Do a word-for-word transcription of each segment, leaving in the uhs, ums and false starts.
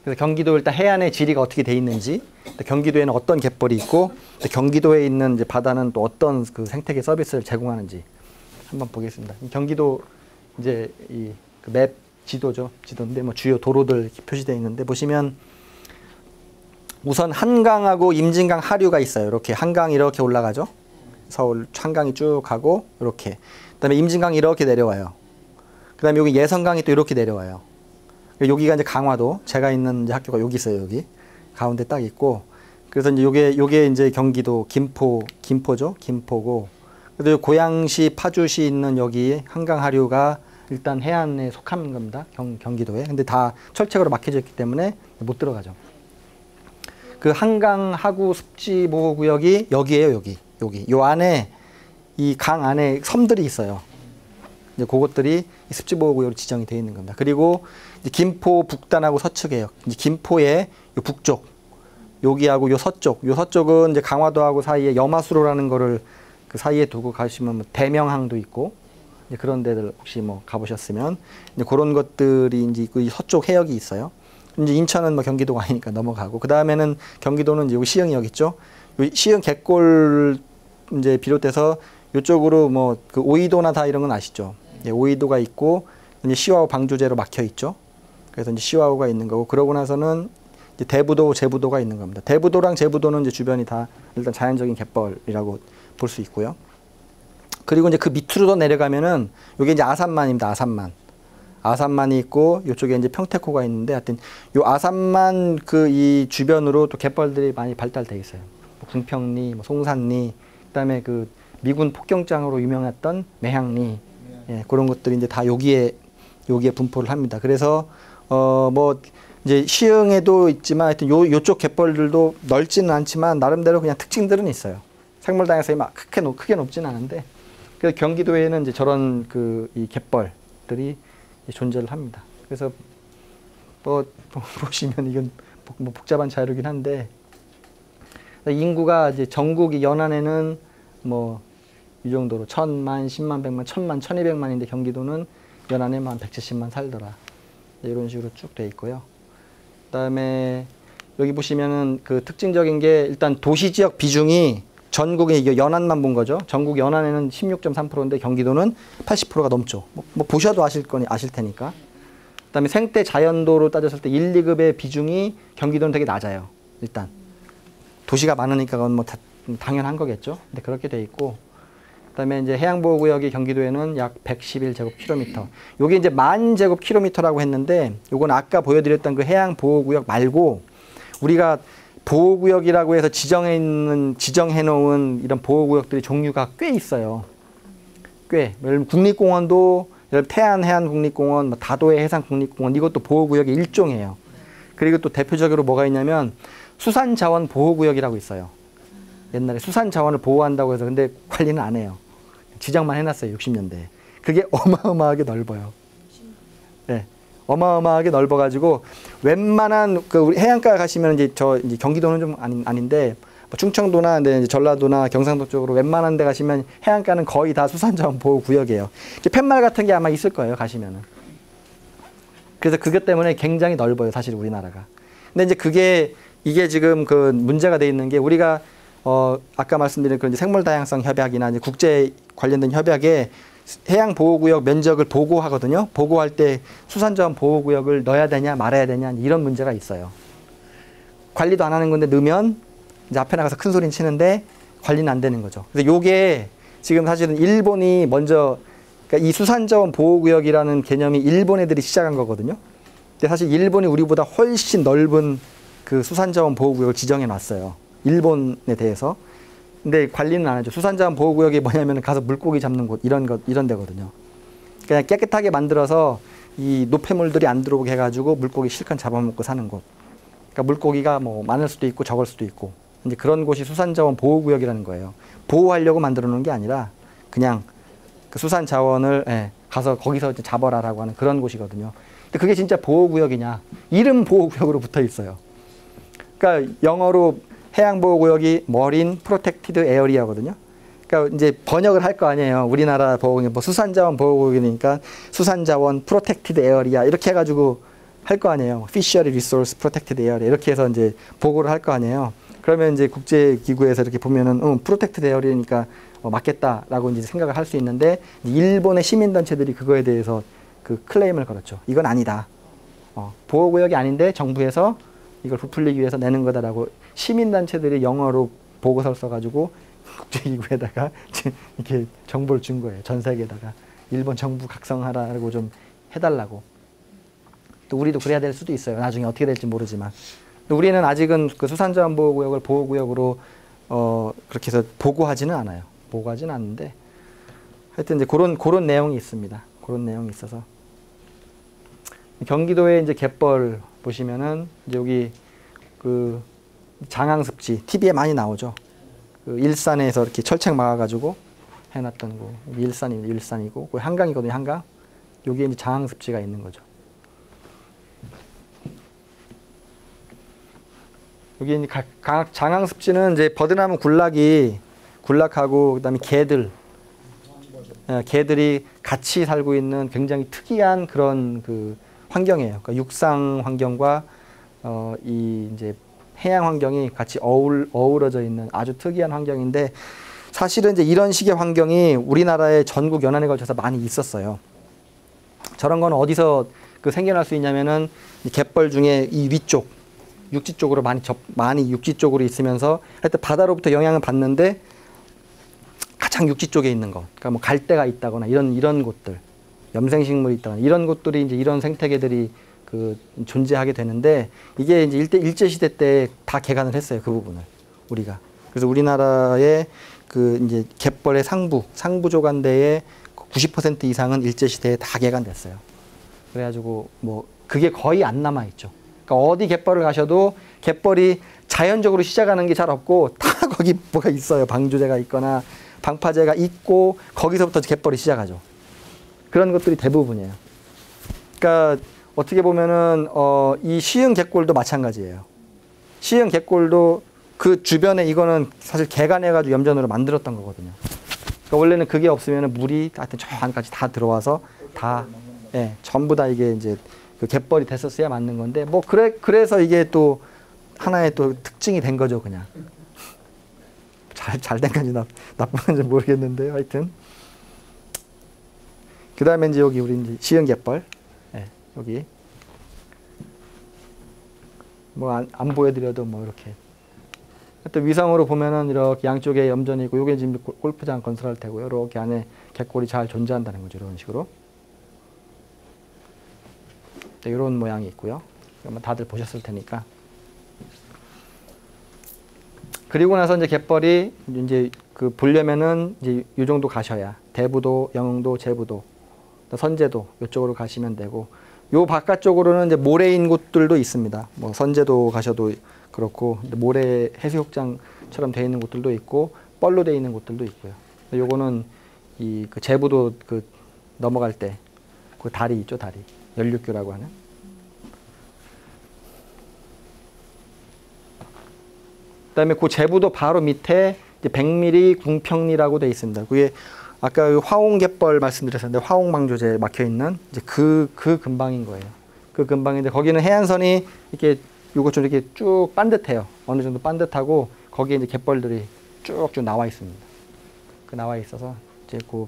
그래서 경기도 일단 해안의 지리가 어떻게 돼 있는지, 경기도에는 어떤 갯벌이 있고, 경기도에 있는 이제 바다는 또 어떤 그 생태계 서비스를 제공하는지 한번 보겠습니다. 경기도 이제 이 맵 지도죠. 지도인데 뭐 주요 도로들 이렇게 표시되어 있는데 보시면 우선 한강하고 임진강 하류가 있어요. 이렇게 한강이 이렇게 올라가죠. 서울 한강이 쭉 가고 이렇게. 그다음에 임진강이 이렇게 내려와요. 그다음에 여기 예성강이 또 이렇게 내려와요. 여기가 이제 강화도, 제가 있는 이제 학교가 여기 있어요. 여기 가운데 딱 있고. 그래서 이제 요게 요게 이제 경기도 김포 김포죠. 김포고. 그래서 고양시, 파주시 있는 여기 한강 하류가 일단 해안에 속한 겁니다. 경, 경기도에. 근데 다 철책으로 막혀져 있기 때문에 못 들어가죠. 그 한강 하구 습지 보호 구역이 여기에요. 여기. 여기. 요 안에 이 강 안에 섬들이 있어요. 이제 그것들이 습지 보호 구역으로 지정이 되어 있는 겁니다. 그리고 이제 김포 북단하고 서측이에요. 이제 김포의 요 북쪽, 여기하고 요 서쪽, 요 서쪽은 이제 강화도하고 사이에 염화수로라는 거를 그 사이에 두고 가시면 뭐 대명항도 있고, 이제 그런 데들 혹시 뭐 가보셨으면 이제 그런 것들이 이제 그 서쪽 해역이 있어요. 이제 인천은 뭐 경기도가 아니니까 넘어가고, 그 다음에는 경기도는 이제 여기 시흥역 있죠. 요 시흥 갯골 이제 비롯해서 이쪽으로 뭐 그 오이도나 다 이런 건 아시죠? 예, 오이도가 있고 이제 시와호 방조제로 막혀 있죠. 그래서 이제 시와호가 있는 거고, 그러고 나서는 이제 대부도, 제부도가 있는 겁니다. 대부도랑 제부도는 이제 주변이 다 일단 자연적인 갯벌이라고 볼 수 있고요. 그리고 이제 그 밑으로 더 내려가면은 이게 이제 아산만입니다. 아산만. 아산만이 있고 이쪽에 이제 평택호가 있는데, 하여튼 요 아산만 그 이 주변으로 또 갯벌들이 많이 발달돼 있어요. 뭐 궁평리, 뭐 송산리, 그다음에 그 미군 폭경장으로 유명했던 매향리, 예, 그런 것들이 이제 다 여기에 여기에 분포를 합니다. 그래서 어 뭐 이제 시흥에도 있지만 하여튼 요 요쪽 갯벌들도 넓지는 않지만 나름대로 그냥 특징들은 있어요. 생물 다양성이 막 크게 높 크게 높지는 않은데, 그래서 경기도에는 이제 저런 그 이 갯벌들이 존재를 합니다. 그래서 뭐 보시면 이건 뭐 복잡한 자료긴 한데, 인구가 이제 전국이 연안에는 뭐 이 정도로 천만, 십만, 백만, 천만, 천이백만인데 경기도는 연안에만 한 백칠십만 살더라. 이런 식으로 쭉 돼 있고요. 그다음에 여기 보시면은 그 특징적인 게 일단 도시 지역 비중이 전국에 이게 연안만 본 거죠. 전국 연안에는 십육 점 삼 퍼센트인데 경기도는 팔십 퍼센트가 넘죠. 뭐, 뭐 보셔도 아실 거니 아실 테니까. 그다음에 생태 자연도로 따졌을 때 일, 이 급의 비중이 경기도는 되게 낮아요. 일단 도시가 많으니까 그건 뭐 다, 당연한 거겠죠. 근데 그렇게 돼 있고, 그다음에 이제 해양보호구역이 경기도에는 약 백십일 제곱킬로미터. 요게 이제 만 제곱킬로미터라고 했는데, 요건 아까 보여드렸던 그 해양보호구역 말고 우리가 보호구역이라고 해서 지정해 있는, 지정해 놓은 이런 보호구역들이 종류가 꽤 있어요. 꽤. 예를 들면 국립공원도, 예를 들면 태안해안국립공원, 뭐 다도해 해상국립공원, 이것도 보호구역의 일종이에요. 그리고 또 대표적으로 뭐가 있냐면 수산자원보호구역이라고 있어요. 옛날에 수산자원을 보호한다고 해서 근데 관리는 안 해요. 지정만 해놨어요. 육십 년대에. 그게 어마어마하게 넓어요. 네. 어마어마하게 넓어가지고 웬만한 그 우리 해안가 가시면 이제 저 이제 경기도는 좀 아닌 아닌데 뭐 충청도나 이제 전라도나 경상도 쪽으로 웬만한 데 가시면 해안가는 거의 다 수산자원 보호 구역이에요. 팻말 같은 게 아마 있을 거예요. 가시면은. 그래서 그것 때문에 굉장히 넓어요. 사실 우리나라가. 근데 이제 그게 이게 지금 그 문제가 돼 있는 게, 우리가 어 아까 말씀드린 그런 생물 다양성 협약이나 이제 국제 관련된 협약에 해양보호구역 면적을 보고하거든요. 보고할 때 수산자원 보호구역을 넣어야 되냐 말아야 되냐 이런 문제가 있어요. 관리도 안 하는 건데 넣으면 이제 앞에 나가서 큰 소리는 치는데 관리는 안 되는 거죠. 그래서 요게 지금 사실은 일본이 먼저, 그러니까 이 수산자원 보호구역이라는 개념이 일본 애들이 시작한 거거든요. 근데 사실 일본이 우리보다 훨씬 넓은 그 수산자원 보호구역을 지정해 놨어요. 일본에 대해서. 근데 관리는 안 하죠. 수산자원 보호구역이 뭐냐면 가서 물고기 잡는 곳, 이런 것, 이런 데거든요. 그냥 깨끗하게 만들어서 이 노폐물들이 안 들어오게 해가지고 물고기 실컷 잡아먹고 사는 곳. 그러니까 물고기가 뭐 많을 수도 있고 적을 수도 있고. 이제 그런 곳이 수산자원 보호구역이라는 거예요. 보호하려고 만들어 놓은 게 아니라 그냥 그 수산자원을 예, 가서 거기서 이제 잡아라라고 하는 그런 곳이거든요. 근데 그게 진짜 보호구역이냐? 이름 보호구역으로 붙어 있어요. 그러니까 영어로 해양보호구역이 머린 프로텍티드 에어리아거든요. 그러니까 이제 번역을 할 거 아니에요. 우리나라 보호구역, 뭐 수산자원 보호구역이니까 수산자원 프로텍티드 에어리아 이렇게 해가지고 할 거 아니에요. Fishery Resource Protected Area 이렇게 해서 이제 보고를 할 거 아니에요. 그러면 이제 국제기구에서 이렇게 보면은 음, Protected Area니까 어, 맞겠다라고 이제 생각을 할 수 있는데 일본의 시민단체들이 그거에 대해서 그 클레임을 걸었죠. 이건 아니다. 어, 보호구역이 아닌데 정부에서 이걸 부풀리기 위해서 내는 거다라고 시민단체들이 영어로 보고서를 써가지고 국제기구에다가 이렇게 정보를 준 거예요. 전 세계에다가 일본 정부 각성하라고 좀 해달라고. 또 우리도 그래야 될 수도 있어요. 나중에 어떻게 될지 모르지만. 근데 우리는 아직은 그 수산자원보호구역을 보호구역으로 어 그렇게 해서 보고하지는 않아요. 보고하지는 않는데 하여튼 이제 그런 그런 내용이 있습니다. 그런 내용이 있어서 경기도의 이제 갯벌 보시면은 이제 여기 그 장항습지 티비에 많이 나오죠. 그 일산에서 이렇게 철책 막아가지고 해놨던 거 일산이 일산이고 그 한강이거든요. 한강 여기에 이제 장항습지가 있는 거죠. 여기 이제 장항습지는 이제 버드나무 군락이 군락하고 그다음에 개들 개들이 같이 살고 있는 굉장히 특이한 그런 그 환경이에요. 그러니까 육상 환경과 어, 이 이제 해양 환경이 같이 어울, 어우러져 있는 아주 특이한 환경인데 사실은 이제 이런 식의 환경이 우리나라의 전국 연안에 걸쳐서 많이 있었어요. 저런 건 어디서 그 생겨날 수 있냐면은 이 갯벌 중에 이 위쪽 육지 쪽으로 많이 접, 많이 육지 쪽으로 있으면서 하여튼 바다로부터 영향을 받는데 가장 육지 쪽에 있는 것, 그러니까 뭐 갈대가 있다거나 이런 이런 곳들, 염생식물이 있다거나 이런 곳들이 이제 이런 생태계들이 그 존재하게 되는데 이게 이제 일대 일제 시대 때 다 개간을 했어요. 그 부분을 우리가. 그래서 우리나라의 그 이제 갯벌의 상부 상부 조간대의 구십 퍼센트 이상은 일제 시대에 다 개간됐어요. 그래가지고 뭐 그게 거의 안 남아 있죠. 그러니까 어디 갯벌을 가셔도 갯벌이 자연적으로 시작하는 게 잘 없고 다 거기 뭐가 있어요. 방조제가 있거나 방파제가 있고 거기서부터 갯벌이 시작하죠. 그런 것들이 대부분이에요. 그러니까 어떻게 보면은 어, 이 시흥 갯골도 마찬가지예요. 시흥 갯골도 그 주변에 이거는 사실 개간해가지고 염전으로 만들었던 거거든요. 그러니까 원래는 그게 없으면 물이 하여튼 저 안까지 다 들어와서 다 예, 전부 다 이게 이제 그 갯벌이 됐었어야 맞는 건데 뭐 그래 그래서 이게 또 하나의 또 특징이 된 거죠 그냥. 잘 잘 된 건지 나, 나쁜 건지 모르겠는데요. 하여튼 그 다음에 이제 여기 우리 이제 시흥 갯벌 예, 여기 뭐 안 안 보여드려도 뭐 이렇게. 또 위성으로 보면은 이렇게 양쪽에 염전이 있고 요게 지금 골프장 건설할 테고요. 이렇게 안에 갯골이 잘 존재한다는 거죠. 이런 식으로. 네, 이런 모양이 있고요. 다들 보셨을 테니까. 그리고 나서 이제 갯벌이 이제 그 보려면은 이제 이 정도 가셔야 대부도, 영흥도, 제부도, 선제도 이쪽으로 가시면 되고 요 바깥쪽으로는 이제 모래인 곳들도 있습니다. 뭐 선제도 가셔도 그렇고 모래 해수욕장처럼 되어 있는 곳들도 있고 뻘로 되어 있는 곳들도 있고요. 요거는 이 그 제부도 그 넘어갈 때 그 다리 있죠, 다리. 연륙교라고 하는. 그다음에 그 제부도 바로 밑에 이제 백미리 궁평리라고 되어 있습니다. 그게 아까 화홍갯벌 말씀드렸었는데 화홍방조제 막혀 있는 이제 그 그 근방인 거예요. 그 근방인데 거기는 해안선이 이렇게 요거 좀 이렇게 쭉 반듯해요. 어느 정도 반듯하고 거기에 이제 갯벌들이 쭉쭉 나와 있습니다. 그 나와 있어서 이제 그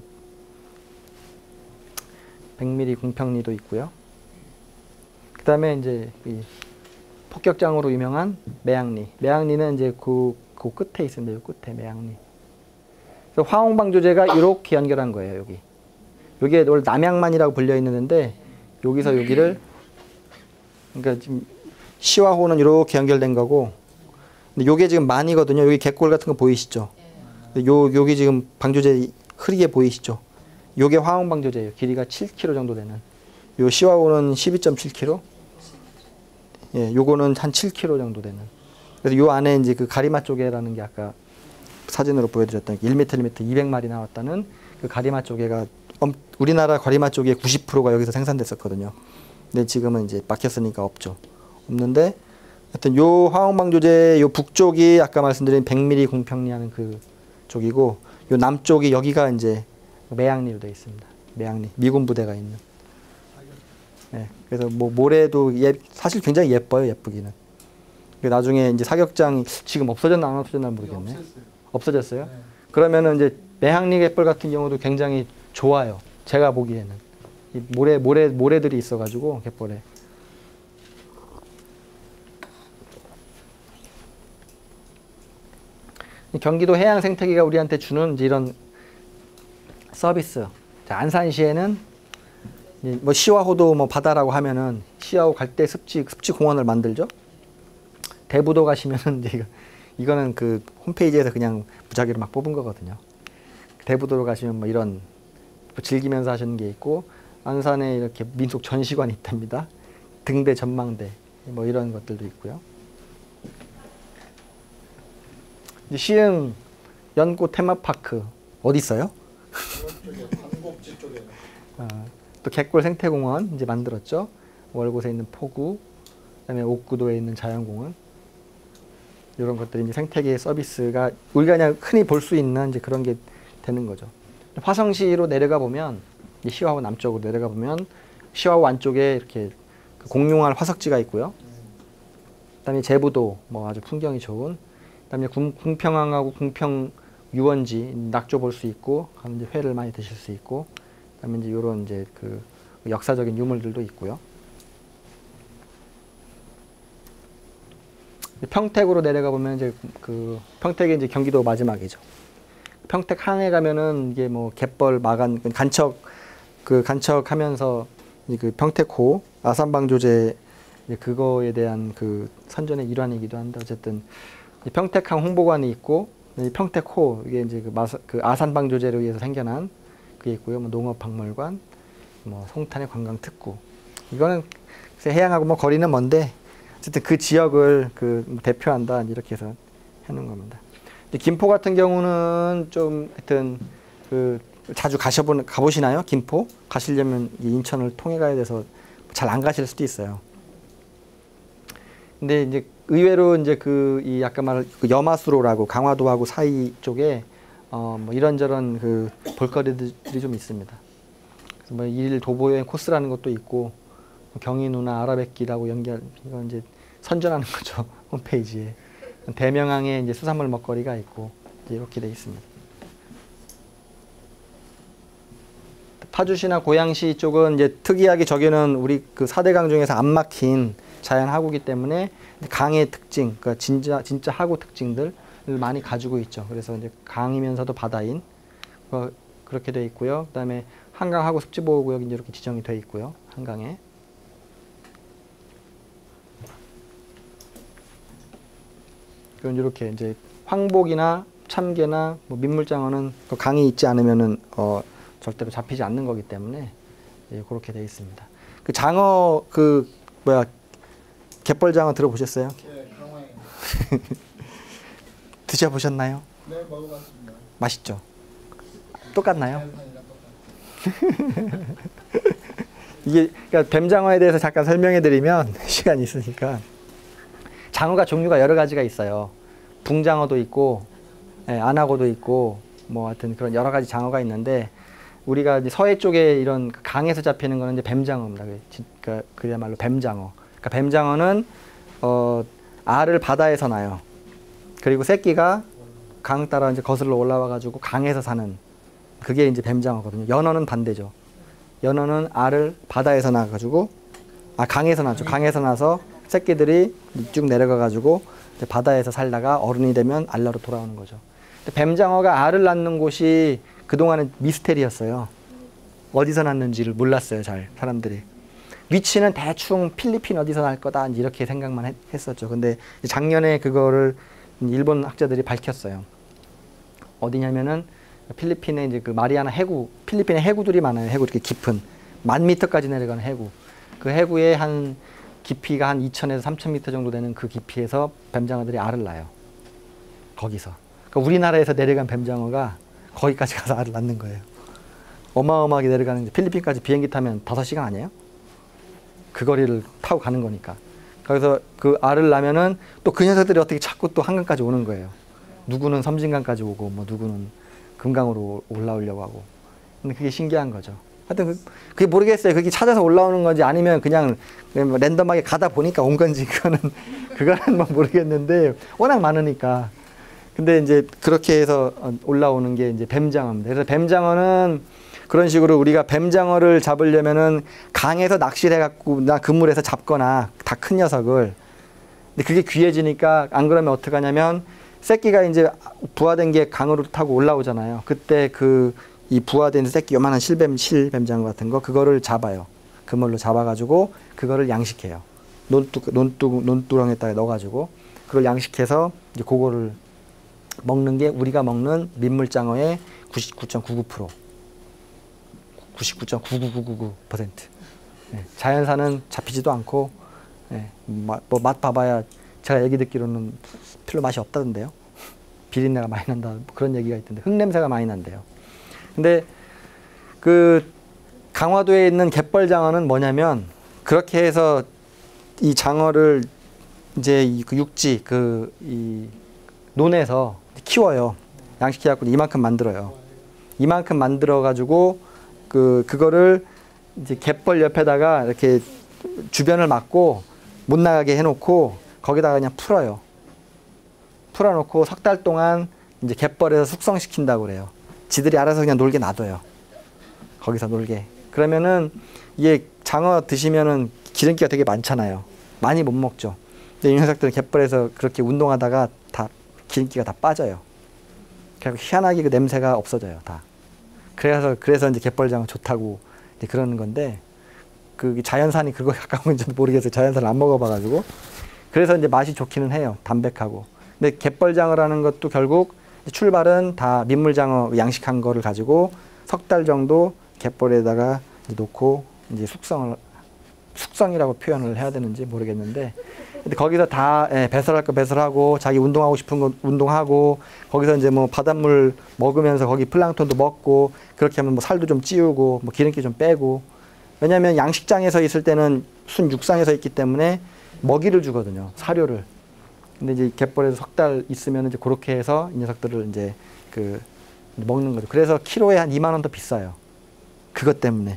백미리 궁평리도 있고요. 그 다음에 이제 이 폭격장으로 유명한 매양리. 매양리는 이제 그, 그 끝에 있습니다. 요 끝에 매양리. 그래서 화홍방조제가 이렇게 연결한 거예요. 여기. 여기에 원래 남양만이라고 불려 있는데 여기서 여기를 그러니까 지금 시와 호는 이렇게 연결된 거고, 근데 요게 지금 만이거든요. 여기 갯골 같은 거 보이시죠? 요 여기 지금 방조제 흐리게 보이시죠? 요게 화홍방조제예요. 길이가 칠 킬로미터 정도 되는. 요 시와 호는 십이 점 칠 킬로미터. 예, 요거는 한 칠 킬로미터 정도 되는. 그래서 요 안에 이제 그 가리마 조개라는 게 아까 사진으로 보여드렸던 일 미터, 일 미터 이백 마리 나왔다는 그 가리마 조개가 우리나라 가리마 조개 구십 퍼센트가 여기서 생산됐었거든요. 근데 지금은 이제 막혔으니까 없죠. 없는데 하여튼 요 화홍방조제 요 북쪽이 아까 말씀드린 백미리 궁평리 하는 그 쪽이고 요 남쪽이 여기가 이제 매양리로 되어 있습니다. 매양리 미군 부대가 있는. 네. 그래서 뭐 모래도 예, 사실 굉장히 예뻐요. 예쁘기는. 나중에 이제 사격장이 지금 없어졌나 안 없어졌나 모르겠네. 없앴어요. 없어졌어요? 네. 그러면은 이제 매항리 갯벌 같은 경우도 굉장히 좋아요. 제가 보기에는 이 모래 모래 모래들이 있어가지고 갯벌에. 경기도 해양 생태계가 우리한테 주는 이제 이런 서비스. 자, 안산시에는 뭐 시와 호도 뭐 바다라고 하면은 시하고 갈 때 습지 습지 공원을 만들죠. 대부도 가시면은 이제 이거, 이거는 그 홈페이지에서 그냥 무작위로 막 뽑은 거거든요. 대부도로 가시면 뭐 이런 뭐 즐기면서 하시는 게 있고, 안산에 이렇게 민속 전시관이 있답니다. 등대 전망대 뭐 이런 것들도 있고요. 시흥 연꽃 테마파크 어디 있어요? 쪽에 단곡지 쪽에. 어, 또 갯골 생태공원 이제 만들었죠. 월곶에 있는 포구, 그다음에 옥구도에 있는 자연공원. 이런 것들이 이제 생태계 서비스가 우리가 그냥 흔히 볼 수 있는 이제 그런 게 되는 거죠. 화성시로 내려가 보면, 시화호 남쪽으로 내려가 보면 시화호 안쪽에 이렇게 그 공룡알 화석지가 있고요. 그다음에 제부도 뭐 아주 풍경이 좋은. 그다음에 궁, 궁평항하고 궁평 유원지 낙조 볼 수 있고, 가면 이제 회를 많이 드실 수 있고, 그다음에 이제 이런 이제 그 역사적인 유물들도 있고요. 평택으로 내려가 보면 이제 그 평택이 이제 경기도 마지막이죠. 평택 항에 가면은 이게 뭐 갯벌 마간 간척 그 간척하면서 그 평택호 아산방조제 그거에 대한 그 선전의 일환이기도 한데, 어쨌든 평택항 홍보관이 있고, 평택호 이게 이제 그, 마사, 그 아산방조제를 위해서 생겨난 그게 있고요. 뭐 농업박물관, 뭐 송탄의 관광특구. 이거는 해양하고 뭐 거리는 먼데 어쨌든 그 지역을 그 대표한다 이렇게 해서 해놓은 겁니다. 김포 같은 경우는 좀 하여튼 그 자주 가셔보는 가보시나요? 김포 가시려면 인천을 통해 가야 돼서 잘 안 가실 수도 있어요. 근데 이제 의외로 이제 그 이 아까 말한 그 염화수로라고 강화도하고 사이 쪽에 어 뭐 이런저런 그 볼거리들이 좀 있습니다. 그래서 뭐 일 도보여행 코스라는 것도 있고, 경인우나 아라뱃길하고 연결, 이건 이제 선전하는 거죠. 홈페이지에. 대명항에 이제 수산물 먹거리가 있고, 이제 이렇게 돼 있습니다. 파주시나 고양시 쪽은 이제 특이하게 저기는 우리 그 사대강 중에서 안 막힌 자연 하구이기 때문에 강의 특징, 그러니까 진짜 진짜 하구 특징들을 많이 가지고 있죠. 그래서 이제 강이면서도 바다인 어, 그렇게 돼 있고요. 그다음에 한강 하구 습지보호구역이 이제 이렇게 지정이 돼 있고요. 한강에. 그럼 이렇게 이제 황복이나 참개나 뭐 민물장어는 그 강이 있지 않으면은 어 절대로 잡히지 않는 거기 때문에 예, 그렇게 돼 있습니다. 그 장어 그 뭐야 갯벌장어 들어보셨어요? 네, 강화에. 드셔보셨나요? 네, 먹어봤습니다. 맛있죠? 똑같나요? 이게 그러니까 뱀장어에 대해서 잠깐 설명해드리면 시간이 있으니까, 장어가 종류가 여러 가지가 있어요. 붕장어도 있고, 예, 안하고도 있고, 뭐 하여튼 그런 여러 가지 장어가 있는데, 우리가 이제 서해 쪽에 이런 강에서 잡히는 거는 이제 뱀장어입니다. 그러니까 그야말로 뱀장어. 그러니까 뱀장어는 어, 알을 바다에서 낳아요. 그리고 새끼가 강 따라 이제 거슬러 올라와 가지고 강에서 사는, 그게 이제 뱀장어거든요. 연어는 반대죠. 연어는 알을 바다에서 낳아 가지고, 아 강에서 낳죠. 강에서 나서 새끼들이 쭉 내려가 가지고 바다에서 살다가 어른이 되면 알러로 돌아오는 거죠. 근데 뱀장어가 알을 낳는 곳이 그동안은 미스테리였어요. 어디서 낳는지를 몰랐어요, 잘 사람들이. 위치는 대충 필리핀 어디서 날 거다 이렇게 생각만 했, 했었죠. 근데 작년에 그거를 일본 학자들이 밝혔어요. 어디냐면은 필리핀에 이제 그 마리아나 해구, 필리핀에 해구들이 많아요. 해구 이렇게 깊은 만 미터까지 내려가는 해구. 그 해구에 한 깊이가 한 이천에서 삼천 미터 정도 되는 그 깊이에서 뱀장어들이 알을 낳아요. 거기서. 그러니까 우리나라에서 내려간 뱀장어가 거기까지 가서 알을 낳는 거예요. 어마어마하게 내려가는, 필리핀까지 비행기 타면 다섯 시간 아니에요? 그 거리를 타고 가는 거니까. 그래서 그 알을 낳으면은 또 그 녀석들이 어떻게 자꾸 또 한강까지 오는 거예요. 누구는 섬진강까지 오고, 뭐 누구는 금강으로 올라오려고 하고. 근데 그게 신기한 거죠. 하여튼 그- 그게 모르겠어요. 그게 찾아서 올라오는 건지 아니면 그냥 뭐 랜덤하게 가다 보니까 온 건지 그거는 그거는 뭐 모르겠는데 워낙 많으니까. 근데 이제 그렇게 해서 올라오는 게 이제 뱀장어입니다. 그래서 뱀장어는 그런 식으로 우리가 뱀장어를 잡으려면은 강에서 낚시를 해갖고 나 그물에서 잡거나 다 큰 녀석을. 근데 그게 귀해지니까 안 그러면 어떻게 하냐면 새끼가 이제 부화된 게 강으로 타고 올라오잖아요. 그때 그 이 부화된 새끼 요만한 실뱀, 실뱀장어 같은 거 그거를 잡아요. 그물로 잡아가지고 그거를 양식해요. 논두, 논두, 논두렁에다가 넣어가지고 그걸 양식해서 이제 그거를 먹는 게 우리가 먹는 민물장어의 구십구 점 구구 퍼센트. 구십구 점 구구구구구 퍼센트. 네, 자연산은 잡히지도 않고, 네, 뭐 맛 봐봐야 제가 얘기 듣기로는 별로 맛이 없다던데요. 비린내가 많이 난다. 뭐 그런 얘기가 있던데 흙냄새가 많이 난대요. 근데 그 강화도에 있는 갯벌장어는 뭐냐면 그렇게 해서 이 장어를 이제 이 그 육지 그 이 논에서 키워요. 양식해갖고 이만큼 만들어요. 이만큼 만들어 가지고 그 그거를 이제 갯벌 옆에다가 이렇게 주변을 막고 못 나가게 해놓고 거기다가 그냥 풀어요. 풀어놓고 석 달 동안 이제 갯벌에서 숙성시킨다고 그래요. 지들이 알아서 그냥 놀게 놔둬요. 거기서 놀게. 그러면은 이게 장어 드시면은 기름기가 되게 많잖아요. 많이 못 먹죠. 근데 이 녀석들은 갯벌에서 그렇게 운동하다가 다 기름기가 다 빠져요. 그래서 희한하게 그 냄새가 없어져요, 다. 그래서 그래서 이제 갯벌장어 좋다고 이제 그러는 건데 그 자연산이 그거 가까운지도 모르겠어요. 자연산을 안 먹어봐가지고. 그래서 이제 맛이 좋기는 해요, 담백하고. 근데 갯벌장어라는 것도 결국 출발은 다 민물장어 양식한 거를 가지고 석 달 정도 갯벌에다가 이제 놓고 이제 숙성을 숙성이라고 표현을 해야 되는지 모르겠는데, 근데 거기서 다 예, 배설할 거 배설하고 자기 운동하고 싶은 거 운동하고 거기서 이제 뭐 바닷물 먹으면서 거기 플랑톤도 먹고 그렇게 하면 뭐 살도 좀 찌우고 뭐 기름기 좀 빼고. 왜냐하면 양식장에서 있을 때는 순 육상에서 있기 때문에 먹이를 주거든요, 사료를. 근데 이제 갯벌에서 석 달 있으면 이제 그렇게 해서 이 녀석들을 이제 그 먹는 거죠. 그래서 키로에 한 이만 원 더 비싸요. 그것 때문에.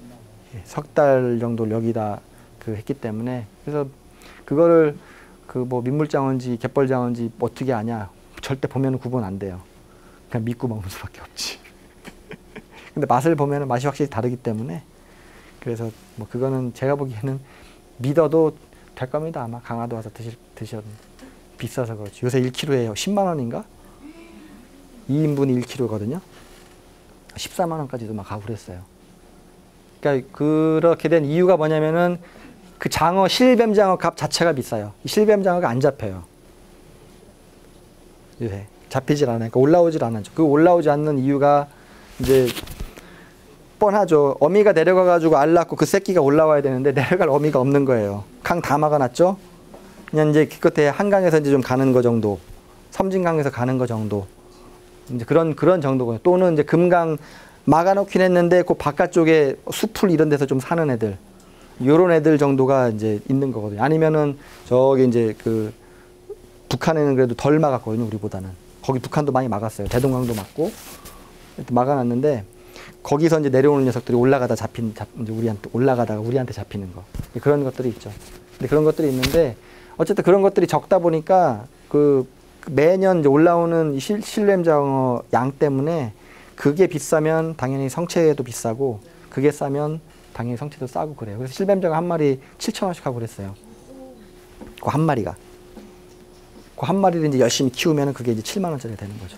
석 달 정도를 여기다 그 했기 때문에. 그래서 그거를 그 뭐 민물장어인지 갯벌장어인지 어떻게 아냐. 절대 보면 구분 안 돼요. 그냥 믿고 먹는 수밖에 없지. 근데 맛을 보면 맛이 확실히 다르기 때문에. 그래서 뭐 그거는 제가 보기에는 믿어도 될 겁니다. 아마 강화도 와서 드실, 드셔도. 비싸서 그렇지. 요새 일 킬로그램에 십만 원인가? 이 인분이 일 킬로그램거든요. 십사만 원까지도 막 가고 그랬어요. 그러니까 그렇게 된 이유가 뭐냐면은 그 장어, 실뱀장어 값 자체가 비싸요. 이 실뱀장어가 안 잡혀요. 요새 잡히질 않으니까 올라오질 않죠. 그 올라오지 않는 이유가 이제 뻔하죠. 어미가 내려가 가지고 알 낳고 그 새끼가 올라와야 되는데 내려갈 어미가 없는 거예요. 강 다 막아놨죠. 그냥 이제 기껏해 한강에서 이제 좀 가는 거 정도, 섬진강에서 가는 거 정도, 이제 그런 그런 정도고요. 또는 이제 금강 막아놓긴 했는데 그 바깥쪽에 숲풀 이런 데서 좀 사는 애들, 요런 애들 정도가 이제 있는 거거든요. 아니면은 저기 이제 그 북한에는 그래도 덜 막았거든요, 우리보다는. 거기 북한도 많이 막았어요. 대동강도 막고 막아놨는데 거기서 이제 내려오는 녀석들이 올라가다 잡힌, 잡, 이제 우리한테 올라가다가 우리한테 잡히는 거, 그런 것들이 있죠. 근데 그런 것들이 있는데. 어쨌든 그런 것들이 적다 보니까 그 매년 이제 올라오는 실, 실뱀장어 양 때문에 그게 비싸면 당연히 성체도 비싸고 그게 싸면 당연히 성체도 싸고 그래요. 그래서 실뱀장어 한 마리 칠천 원씩 하고 그랬어요. 그 한 마리가. 그 한 마리를 이제 열심히 키우면 그게 이제 칠만 원짜리가 되는 거죠.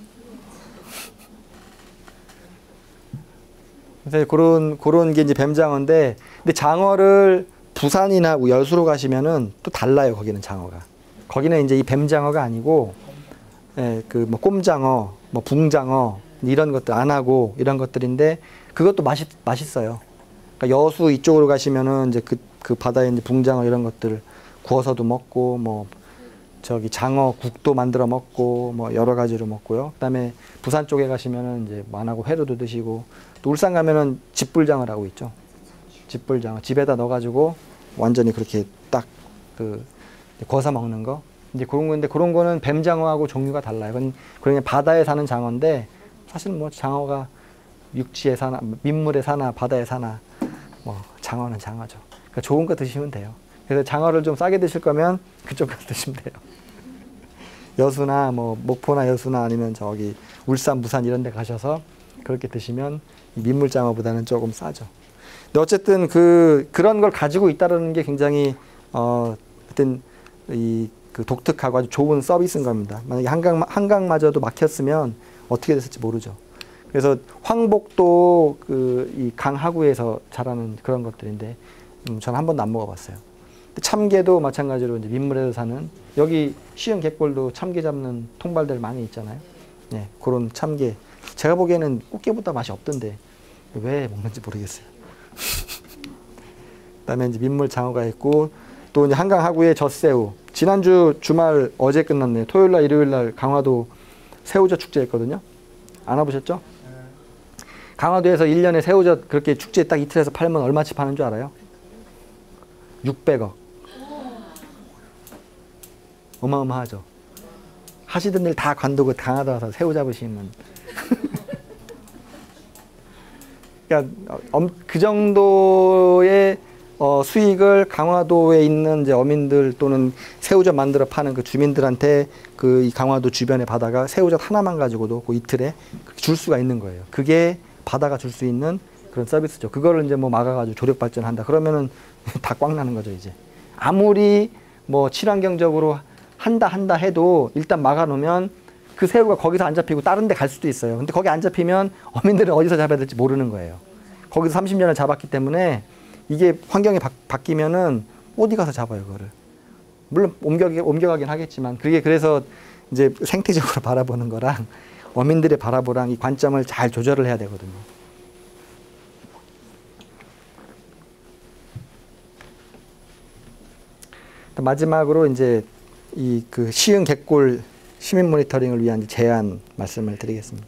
그래서 그런, 그런 게 이제 뱀장어인데, 근데 장어를 부산이나 여수로 가시면은 또 달라요. 거기는 장어가. 거기는 이제 이 뱀장어가 아니고, 예, 그 뭐 꼼장어, 뭐 붕장어 이런 것들 안 하고 이런 것들인데 그것도 맛있 맛있어요. 그러니까 여수 이쪽으로 가시면은 이제 그 그 바다에 이제 붕장어 이런 것들 구워서도 먹고 뭐 저기 장어 국도 만들어 먹고 뭐 여러 가지로 먹고요. 그다음에 부산 쪽에 가시면은 이제 만하고 회로도 드시고, 또 울산 가면은 집불장어라고 있죠. 집불장어 집에다 넣어가지고 완전히 그렇게 딱 그 구워서 먹는 거. 이제 그런 건데 그런 거는 뱀장어하고 종류가 달라요. 그건 그냥 바다에 사는 장어인데 사실 뭐 장어가 육지에 사나 민물에 사나 바다에 사나 뭐 장어는 장어죠. 그러니까 좋은 거 드시면 돼요. 그래서 장어를 좀 싸게 드실 거면 그쪽 가서 드시면 돼요. 여수나 뭐 목포나 여수나 아니면 저기 울산, 부산 이런 데 가셔서 그렇게 드시면 민물장어보다는 조금 싸죠. 근데 어쨌든 그 그런 걸 가지고 있다는 게 굉장히 어 어떤 이 그 독특하고 아주 좋은 서비스인 겁니다. 만약에 한강 한강마저도 막혔으면 어떻게 됐을지 모르죠. 그래서 황복도 그 이 강하구에서 자라는 그런 것들인데 음, 저는 한 번도 안 먹어봤어요. 참게도 마찬가지로 이제 민물에서 사는 여기 시흥 갯골도 참게 잡는 통발들 많이 있잖아요. 네, 그런 참게. 제가 보기에는 꽃게보다 맛이 없던데 왜 먹는지 모르겠어요. 그다음에 이제 민물 장어가 있고 또 이제 한강 하구의 젖새우. 지난주 주말 어제 끝났네요. 토요일 날 일요일 날 강화도 새우젓 축제했거든요. 안 와보셨죠? 강화도에서 일 년에 새우젓 그렇게 축제 딱 이틀에서 팔면 얼마치 파는 줄 알아요? 육백억. 어마어마하죠. 하시던 일 다 관두고 강화도 와서 새우 잡으시면 그러니까 그 정도의 어, 수익을 강화도에 있는 이제 어민들 또는 새우젓 만들어 파는 그 주민들한테 그 이 강화도 주변의 바다가 새우젓 하나만 가지고도 그 이틀에 줄 수가 있는 거예요. 그게 바다가 줄 수 있는 그런 서비스죠. 그거를 이제 뭐 막아가지고 조력 발전한다. 그러면은 다 꽝 나는 거죠, 이제. 아무리 뭐 친환경적으로 한다 한다 해도 일단 막아놓으면 그 새우가 거기서 안 잡히고 다른 데 갈 수도 있어요. 근데 거기 안 잡히면 어민들은 어디서 잡아야 될지 모르는 거예요. 거기서 삼십 년을 잡았기 때문에 이게 환경이 바, 바뀌면은 어디 가서 잡아요, 그거를. 물론 옮겨, 옮겨가긴 하겠지만 그게 그래서 이제 생태적으로 바라보는 거랑 어민들의 바라보랑 이 관점을 잘 조절을 해야 되거든요. 마지막으로 이제 이 그 시흥 갯골 시민 모니터링을 위한 제안 말씀을 드리겠습니다.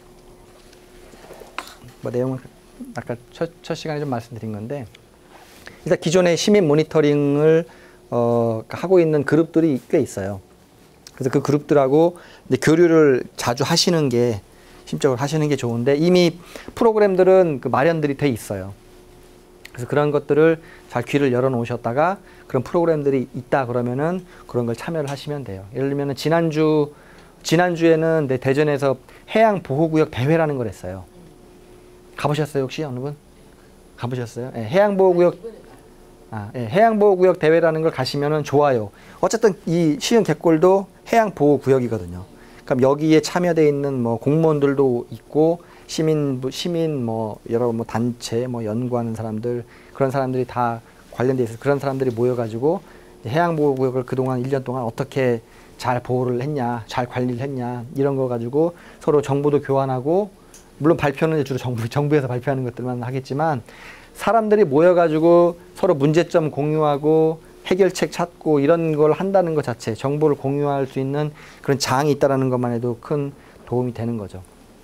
뭐 내용은 아까 첫, 첫 시간에 좀 말씀드린 건데 일단 기존의 시민 모니터링을 어, 하고 있는 그룹들이 꽤 있어요. 그래서 그 그룹들하고 이제 교류를 자주 하시는 게 심적으로 하시는 게 좋은데 이미 프로그램들은 그 마련들이 돼 있어요. 그래서 그런 것들을 잘 귀를 열어 놓으셨다가 그런 프로그램들이 있다 그러면은 그런 걸 참여를 하시면 돼요. 예를 들면은 지난주 지난주에는 내 대전에서 해양 보호구역 대회라는 걸 했어요. 가보셨어요 혹시 어느 분? 가보셨어요? 네, 해양 보호구역 아, 네, 해양 보호구역 대회라는 걸 가시면은 좋아요. 어쨌든 이 시흥 갯골도 해양 보호구역이거든요. 그럼 여기에 참여돼 있는 뭐 공무원들도 있고 시민 시민 뭐 여러 뭐 단체 뭐 연구하는 사람들 그런 사람들이 다 관련돼 있어서 그런 사람들이 모여가지고 해양 보호구역을 그동안 일 년 동안 어떻게 잘 보호를 했냐, 잘 관리를 했냐 이런 거 가지고 서로 정보도 교환하고 물론 발표는 주로 정부 정부에서 발표하는 것들만 하겠지만 사람들이 모여가지고 서로 문제점 공유하고 해결책 찾고 이런 걸 한다는 것 자체 정보를 공유할 수 있는 그런 장이 있다라는 것만 해도 큰 도움이 되는 거죠.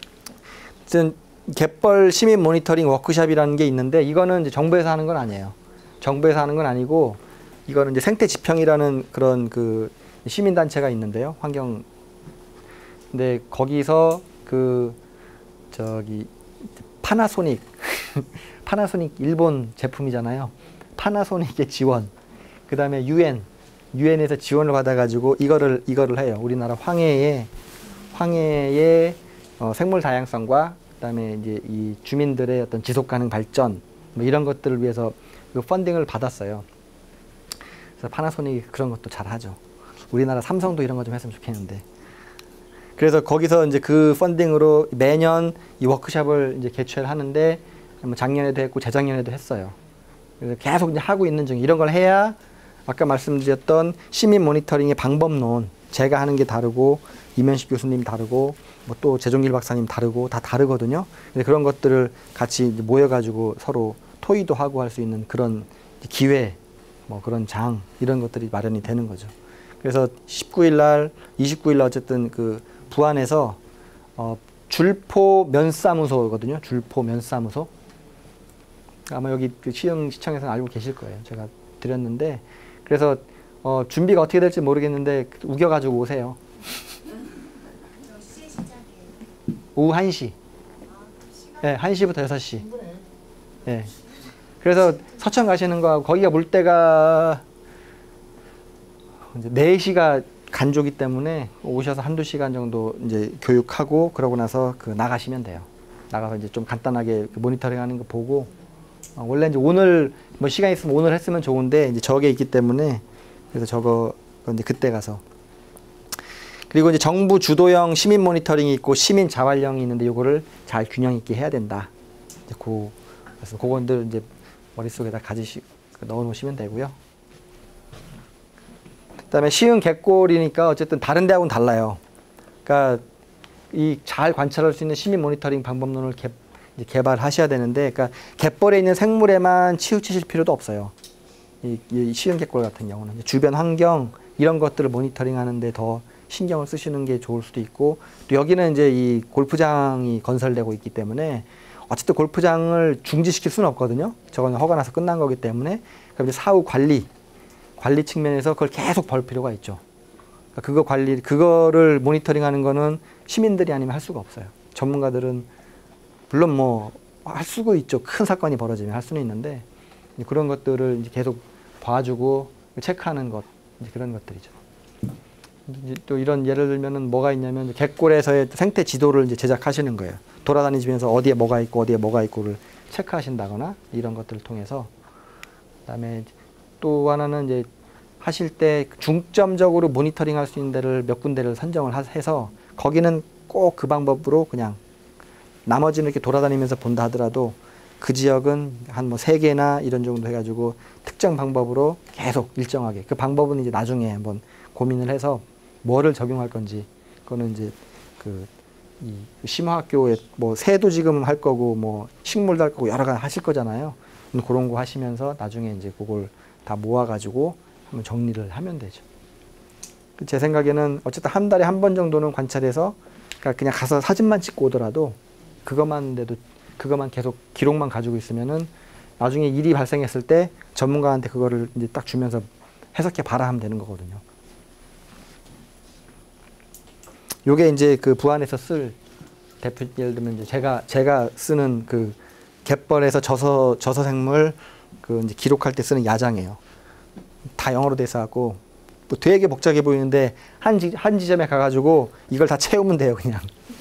갯벌 시민 모니터링 워크숍이라는 게 있는데 이거는 이제 정부에서 하는 건 아니에요. 정부에서 하는 건 아니고 이거는 이제 생태 지평이라는 그런 그 시민 단체가 있는데요. 환경. 근데 거기서 그 저기 파나소닉 파나소닉 일본 제품이잖아요. 파나소닉의 지원. 그다음에 유엔 유엔에서 지원을 받아가지고 이거를 이거를 해요. 우리나라 황해의 황해의 어, 생물 다양성과 그다음에 이제 이 주민들의 어떤 지속 가능 발전 뭐 이런 것들을 위해서 그 펀딩을 받았어요. 그래서 파나소닉이 그런 것도 잘 하죠. 우리나라 삼성도 이런 거 좀 했으면 좋겠는데. 그래서 거기서 이제 그 펀딩으로 매년 이 워크숍을 이제 개최를 하는데 뭐 작년에도 했고 재작년에도 했어요. 그래서 계속 이제 하고 있는 중 이런 걸 해야 아까 말씀드렸던 시민 모니터링의 방법론 제가 하는 게 다르고 이면식 교수님 다르고 뭐 또 재종길 박사님 다르고 다 다르거든요. 근데 그런 것들을 같이 이제 모여가지고 서로 토의도 하고 할 수 있는 그런 기회, 뭐 그런 장 이런 것들이 마련이 되는 거죠. 그래서 십구 일 날, 이십구 일 날 어쨌든 그 부안에서 어, 줄포 면사무소거든요. 줄포 면사무소. 아마 여기 그 시흥시청에서는 알고 계실 거예요. 제가 드렸는데 그래서 어, 준비가 어떻게 될지 모르겠는데 우겨가지고 오세요. 오후 한 시. 예, 한 시부터 여섯 시. 충분해. 예. 그래서 서천 가시는 거하고 거기가 물때가 이제 네 시가 간조기 때문에 오셔서 한두 시간 정도 이제 교육하고 그러고 나서 그 나가시면 돼요. 나가서 이제 좀 간단하게 그 모니터링 하는 거 보고 어, 원래 이제 오늘 뭐 시간 있으면 오늘 했으면 좋은데 이제 저게 있기 때문에 그래서 저거 이제 그때 가서 그리고 이제 정부 주도형 시민 모니터링이 있고 시민 자활형이 있는데 요거를 잘 균형 있게 해야 된다. 이제 그 그래서 그건들 이제 머릿속에다 가지시 넣어 놓으시면 되고요. 그다음에 쉬운 갯골이니까 어쨌든 다른 데하고는 달라요. 그러니까 이 잘 관찰할 수 있는 시민 모니터링 방법론을 개, 이제 개발하셔야 되는데, 그러니까 갯벌에 있는 생물에만 치우치실 필요도 없어요. 이, 이 쉬운 갯골 같은 경우는 주변 환경 이런 것들을 모니터링하는데 더 신경을 쓰시는 게 좋을 수도 있고, 또 여기는 이제 이 골프장이 건설되고 있기 때문에 어쨌든 골프장을 중지시킬 수는 없거든요. 저건 허가 나서 끝난 거기 때문에. 그럼 이제 사후 관리, 관리 측면에서 그걸 계속 볼 필요가 있죠. 그러니까 그거 관리, 그거를 모니터링하는 거는 시민들이 아니면 할 수가 없어요. 전문가들은 물론 뭐 할 수도 있죠. 큰 사건이 벌어지면 할 수는 있는데 그런 것들을 이제 계속 봐주고 체크하는 것, 이제 그런 것들이죠. 이제 또 이런 예를 들면은 뭐가 있냐면 갯골에서의 생태 지도를 이제 제작하시는 거예요. 돌아다니시면서 어디에 뭐가 있고 어디에 뭐가 있고를 체크하신다거나 이런 것들을 통해서. 그다음에 또 하나는 이제 하실 때 중점적으로 모니터링할 수 있는 데를 몇 군데를 선정을 해서 거기는 꼭 그 방법으로 그냥 나머지는 이렇게 돌아다니면서 본다 하더라도 그 지역은 한 뭐 세 개나 이런 정도 해가지고 특정 방법으로 계속 일정하게, 그 방법은 이제 나중에 한번 고민을 해서 뭐를 적용할 건지, 그거는 이제 그 이 심화학교에 뭐 새도 지금 할 거고 뭐 식물도 할 거고 여러 가지 하실 거잖아요. 그런 거 하시면서 나중에 이제 그걸 다 모아가지고 한번 정리를 하면 되죠. 제 생각에는 어쨌든 한 달에 한 번 정도는 관찰해서, 그러니까 그냥 가서 사진만 찍고 오더라도 그것만 돼도 그것만 계속 기록만 가지고 있으면은 나중에 일이 발생했을 때 전문가한테 그거를 이제 딱 주면서 해석해 봐라 하면 되는 거거든요. 요게 이제 그 부안에서 쓸 대표, 예를 들면 이제 제가 제가 쓰는 그 갯벌에서 저서 저서 생물 그 이제 기록할 때 쓰는 야장이에요. 다 영어로 돼 있어갖고 뭐 되게 복잡해 보이는데 한, 지, 한 지점에 가가지고 이걸 다 채우면 돼요. 그냥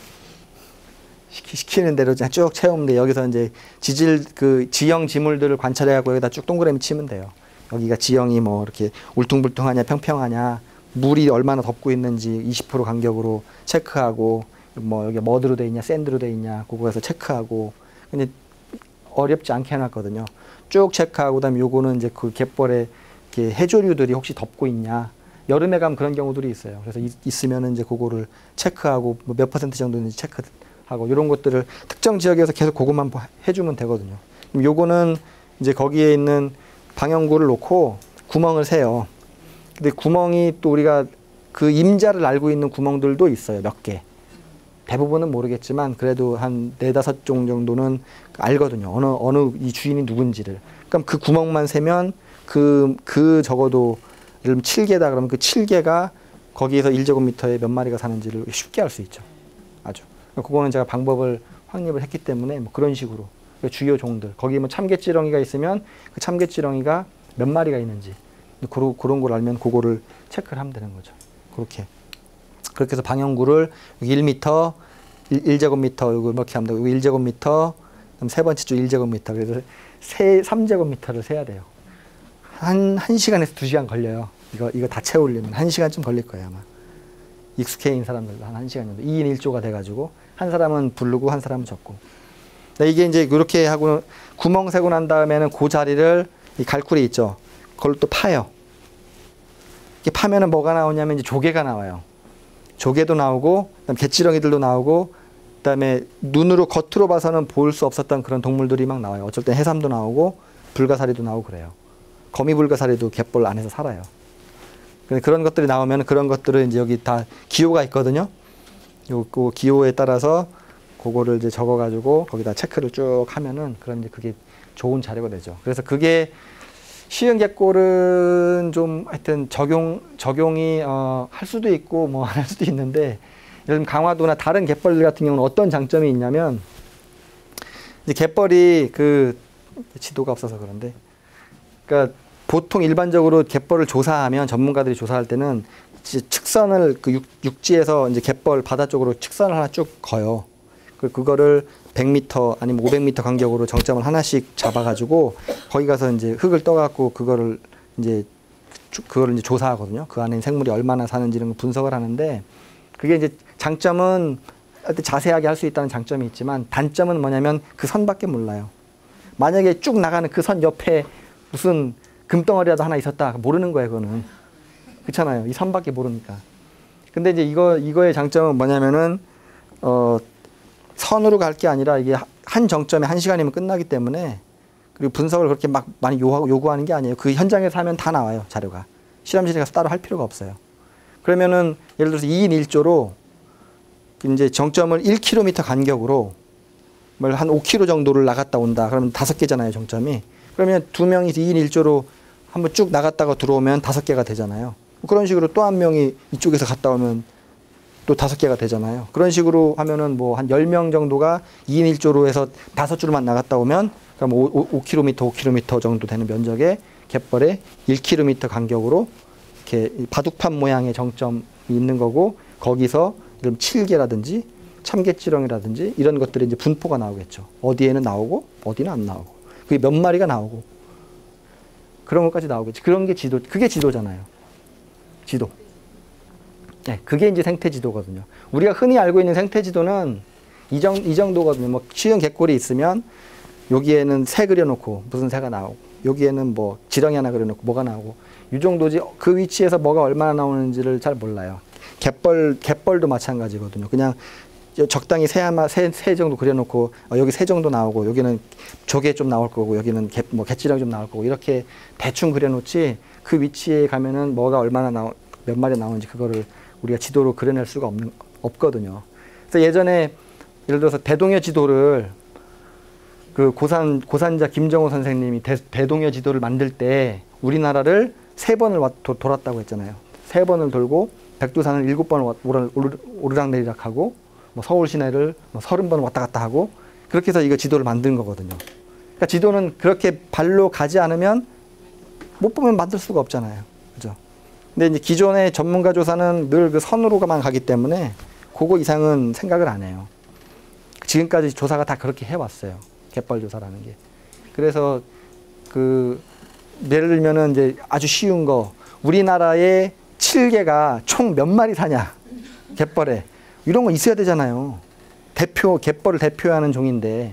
시키, 시키는 대로 그냥 쭉 채우면 돼. 여기서 이제 지질 그 지형 지물들을 관찰해갖고 여기다 쭉 동그라미 치면 돼요. 여기가 지형이 뭐 이렇게 울퉁불퉁하냐 평평하냐, 물이 얼마나 덮고 있는지 이십 퍼센트 간격으로 체크하고, 뭐 여기 머드로 돼 있냐 샌드로 돼 있냐 그거에서 체크하고. 근데 어렵지 않게 해놨거든요. 쭉 체크하고, 그다음에 요거는 이제 그 갯벌에 이렇게 해조류들이 혹시 덮고 있냐, 여름에 가면 그런 경우들이 있어요. 그래서 이, 있으면은 이제 그거를 체크하고 뭐 몇 퍼센트 정도인지 체크하고 이런 것들을 특정 지역에서 계속 그것만 해주면 되거든요. 그럼 요거는 이제 거기에 있는 방향구를 놓고 구멍을 세요. 근데 구멍이 또 우리가 그 임자를 알고 있는 구멍들도 있어요. 몇 개. 대부분은 모르겠지만 그래도 한 네다섯 종 정도는 알거든요. 어느 어느 이 주인이 누군지를. 그럼 그 구멍만 세면 그, 그 적어도 예를 들면 칠 개다 그러면 그 칠 개가 거기에서 일 제곱미터에 몇 마리가 사는지를 쉽게 알 수 있죠. 아주. 그거는 제가 방법을 확립을 했기 때문에 뭐 그런 식으로 주요 종들, 거기 뭐 참개찌렁이가 있으면 그 참개찌렁이가 몇 마리가 있는지 그런, 그런 걸 알면 그거를 체크를 하면 되는 거죠. 그렇게. 그렇게 해서 방향구를 일 미터, 일 제곱미터 이거 이렇게 하면 되고, 일 제곱미터, 그럼 세 번째 주 일 제곱미터, 그래서 세, 삼 제곱미터를 세야 돼요. 한, 한 시간에서 두 시간 걸려요. 이거, 이거 다 채우려면 한 시간쯤 걸릴 거예요, 아마. 익숙해인 사람들도 한 1시간 정도. 이 인 일 조가 돼가지고, 한 사람은 부르고, 한 사람은 적고. 이게 이제 이렇게 하고, 구멍 세고 난 다음에는 그 자리를, 이 갈굴이 있죠. 그걸 또 파요. 이렇게 파면은 뭐가 나오냐면 이제 조개가 나와요. 조개도 나오고, 그다음 개찌렁이들도 나오고, 그다음에 눈으로 겉으로 봐서는 볼 수 없었던 그런 동물들이 막 나와요. 어쩔 땐 해삼도 나오고, 불가사리도 나오고 그래요. 거미불가사리도 갯벌 안에서 살아요. 그런 것들이 나오면 그런 것들은 이제 여기 다 기호가 있거든요. 요, 그 기호에 따라서 그거를 이제 적어가지고 거기다 체크를 쭉 하면은 그런 이제 그게 좋은 자료가 되죠. 그래서 그게 쉬운 갯골은 좀 하여튼 적용, 적용이, 어, 할 수도 있고 뭐 안 할 수도 있는데, 예를 들면 강화도나 다른 갯벌들 같은 경우는 어떤 장점이 있냐면, 이제 갯벌이 그 지도가 없어서 그런데, 그러니까 보통 일반적으로 갯벌을 조사하면 전문가들이 조사할 때는 이제 측선을 그 육, 육지에서 이제 갯벌 바다 쪽으로 측선을 하나 쭉 거요. 그 그거를 백 미터 아니면 오백 미터 간격으로 정점을 하나씩 잡아가지고 거기 가서 이제 흙을 떠갖고 그거를 이제 그거를 이제 조사하거든요. 그 안에 생물이 얼마나 사는지 이런 걸 분석을 하는데, 그게 이제 장점은 자세하게 할 수 있다는 장점이 있지만 단점은 뭐냐면 그 선밖에 몰라요. 만약에 쭉 나가는 그 선 옆에 무슨 금덩어리라도 하나 있었다 모르는 거예요. 그거는 그렇잖아요. 이 선밖에 모르니까. 근데 이제 이거 이거의 장점은 뭐냐면은 어 선으로 갈 게 아니라 이게 한 정점에 한 시간이면 끝나기 때문에, 그리고 분석을 그렇게 막 많이 요구하고 요구하는 게 아니에요. 그 현장에서 하면 다 나와요. 자료가. 실험실에 가서 따로 할 필요가 없어요. 그러면은 예를 들어서 이 인 일 조로 이제 정점을 일 킬로미터 간격으로 뭘 한 오 킬로미터 정도를 나갔다 온다. 그러면 다섯 개잖아요, 정점이. 그러면 두 명이 이 인 일 조로 한번 쭉 나갔다가 들어오면 다섯 개가 되잖아요. 그런 식으로 또 한 명이 이쪽에서 갔다 오면 또 다섯 개가 되잖아요. 그런 식으로 하면은 뭐 한 열 명 정도가 이 인 일 조로 해서 다섯 줄만 나갔다 오면 그럼 오 킬로미터, 오 킬로미터 정도 되는 면적의 갯벌에 일 킬로미터 간격으로 이렇게 바둑판 모양의 정점이 있는 거고, 거기서 그럼 칠개라든지 참개찌렁이라든지 이런 것들이 이제 분포가 나오겠죠. 어디에는 나오고 어디는 안 나오고, 그게 몇 마리가 나오고 그런 것까지 나오겠지. 그런 게 지도, 그게 지도잖아요. 지도. 네, 그게 이제 생태 지도거든요. 우리가 흔히 알고 있는 생태 지도는 이, 정, 이 정도거든요. 뭐 쉬운 갯골이 있으면 여기에는 새 그려놓고 무슨 새가 나오고, 여기에는 뭐 지렁이 하나 그려놓고 뭐가 나오고, 이 정도지 그 위치에서 뭐가 얼마나 나오는지를 잘 몰라요. 갯벌, 갯벌도 마찬가지거든요. 그냥 적당히 새, 하나, 새, 새 정도 그려놓고 어, 여기 새 정도 나오고 여기는 조개 좀 나올 거고 여기는 갯, 뭐 갯지렁이 좀 나올 거고 이렇게 대충 그려놓지, 그 위치에 가면은 뭐가 얼마나 나오, 몇 마리 나오는지 그거를 우리가 지도로 그려낼 수가 없는, 없거든요. 그래서 예전에 예를 들어서 대동여 지도를 그 고산, 고산자 김정호 선생님이 대, 대동여 지도를 만들 때 우리나라를 세 번을 와, 도, 돌았다고 했잖아요. 세 번을 돌고 백두산을 일곱 번을 오르, 오르, 오르락내리락 하고 뭐 서울 시내를 뭐 서른 번 왔다 갔다 하고, 그렇게 해서 이거 지도를 만든 거거든요. 그러니까 지도는 그렇게 발로 가지 않으면 못 보면 만들 수가 없잖아요. 그죠? 근데 이제 기존의 전문가 조사는 늘 그 선으로만 가기 때문에 그거 이상은 생각을 안 해요. 지금까지 조사가 다 그렇게 해왔어요. 갯벌 조사라는 게. 그래서 그 예를 들면은 이제 아주 쉬운 거, 우리나라의 칠개가 총 몇 마리 사냐, 갯벌에. 이런 거 있어야 되잖아요. 대표, 갯벌을 대표하는 종인데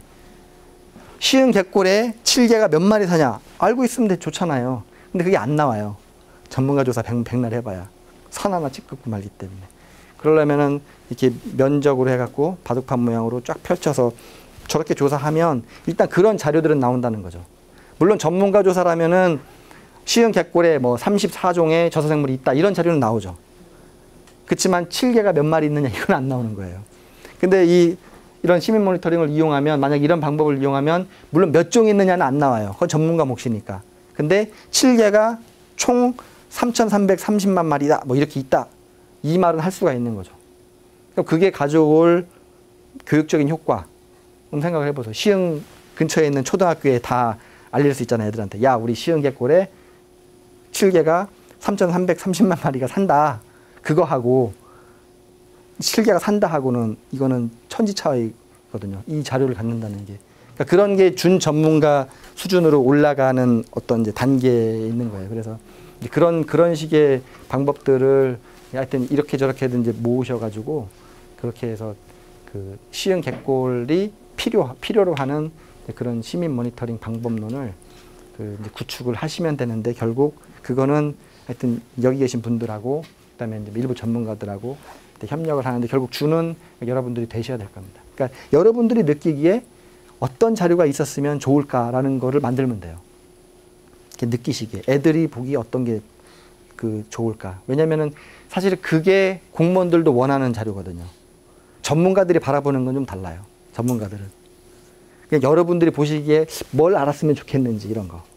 쉬운 갯골에 칠개가 몇 마리 사냐 알고 있으면 좋잖아요. 근데 그게 안 나와요. 전문가 조사 백, 백날 해봐야 선 하나 찍고 말기 때문에. 그러려면은 이렇게 면적으로 해갖고 바둑판 모양으로 쫙 펼쳐서 저렇게 조사하면 일단 그런 자료들은 나온다는 거죠. 물론 전문가 조사라면은 쉬운 갯골에 뭐 삼십사 종의 저서생물이 있다 이런 자료는 나오죠. 그렇지만 칠개가 몇 마리 있느냐 이건 안 나오는 거예요. 근데 이 이런 시민 모니터링을 이용하면, 만약 이런 방법을 이용하면 물론 몇 종이 있느냐는 안 나와요. 그건 전문가 몫이니까. 근데 칠개가 총 삼천삼백삼십만 마리다 뭐 이렇게 있다, 이 말은 할 수가 있는 거죠. 그럼 그게 가져올 교육적인 효과 한번 생각을 해보세요. 시흥 근처에 있는 초등학교에 다 알릴 수 있잖아요. 애들한테. 야, 우리 시흥 갯골에 칠개가 삼천삼백삼십만 마리가 산다. 그거 하고 칠개가 산다 하고는 이거는 천지 차이거든요. 이 자료를 갖는다는 게. 그러니까 그런 게 준 전문가 수준으로 올라가는 어떤 이제 단계에 있는 거예요. 그래서 이제 그런 그런 식의 방법들을 하여튼 이렇게 저렇게 이제 모으셔가지고 그렇게 해서 그 시흥 갯골이 필요 필요로 하는 그런 시민 모니터링 방법론을 그 이제 구축을 하시면 되는데, 결국 그거는 하여튼 여기 계신 분들하고 그다음에 이제 일부 전문가들하고 협력을 하는데 결국 주는 여러분들이 되셔야 될 겁니다. 그러니까 여러분들이 느끼기에 어떤 자료가 있었으면 좋을까라는 거를 만들면 돼요. 이렇게 느끼시기에 애들이 보기 어떤 게 그 좋을까. 왜냐면은 사실 그게 공무원들도 원하는 자료거든요. 전문가들이 바라보는 건 좀 달라요. 전문가들은. 그냥 여러분들이 보시기에 뭘 알았으면 좋겠는지 이런 거.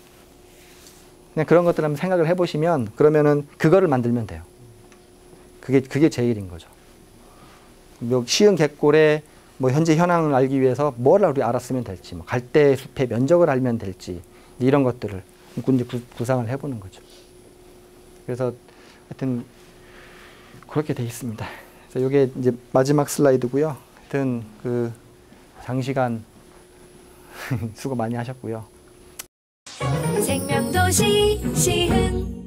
그냥 그런 것들 한번 생각을 해보시면 그러면은 그거를 만들면 돼요. 그게 그게 제일인 거죠. 시흥 갯골에 뭐 현재 현황을 알기 위해서 뭘 우리 알았으면 될지, 뭐 갈대 숲의 면적을 알면 될지 이런 것들을 이제 구, 구상을 해보는 거죠. 그래서 하여튼 그렇게 돼 있습니다. 그래서 이게 이제 마지막 슬라이드고요. 하여튼 그 장시간 수고 많이 하셨고요. 생명도시 시흥